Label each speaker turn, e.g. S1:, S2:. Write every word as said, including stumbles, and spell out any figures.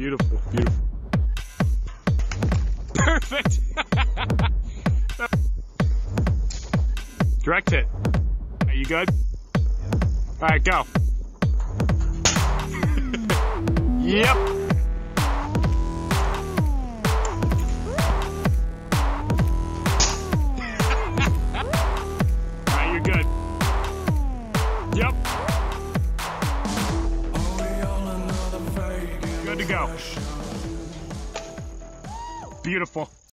S1: Beautiful, beautiful. Perfect. Direct hit. Are you good? All right, go. Yep. All right, you're good. Yep. Good to go. Beautiful.